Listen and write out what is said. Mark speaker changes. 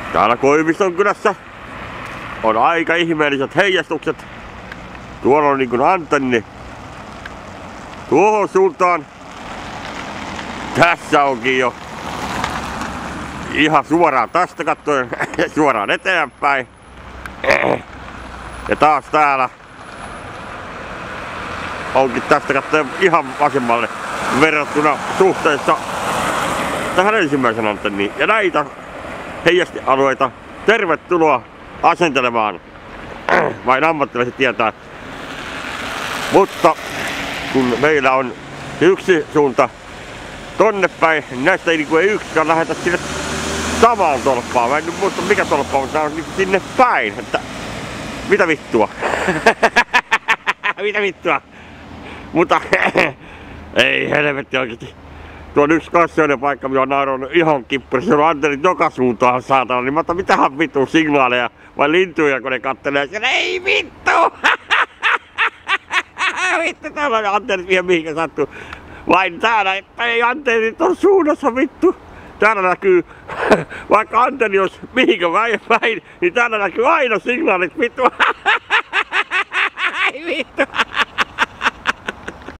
Speaker 1: Täällä Koiviston kylässä on aika ihmeelliset heijastukset. Tuolla on niin kuin antenni tuohon suuntaan. Tässä onkin jo ihan suoraan tästä katsoen suoraan eteenpäin. Ja taas täällä onkin tästä katsoen ihan vasemmalle verrattuna suhteessa tähän ensimmäisen antenniin. Ja näitä heijastialueita tervetuloa asentelemaan. Vain ammattilaiset tietää. Mutta kun meillä on yksi suunta tonne päin, näistä ei yksikään lähetä sinne samaan tolppaan. Mä en nyt muista mikä tolppa on, tää on sinne päin. Että mitä vittua? Mitä vittua? Mutta ei helvetti oikeesti. Tuo on yksi kassioinen paikka, mikä on nauroinut ihan kippuri. Se on antennit joka suuntaan saatana. Niin mä otan mitähän vittu signaaleja vai lintuja, kun ne kattelee siellä. Ei vittu! Vittu, täällä on antennit vielä mihinkä sattuu. Vain täällä ei antennit on suunnassa vittu. Täällä näkyy, vaikka antenni olisi mihinkä päin, niin täällä näkyy aina signaalit vittu. Ei vittu!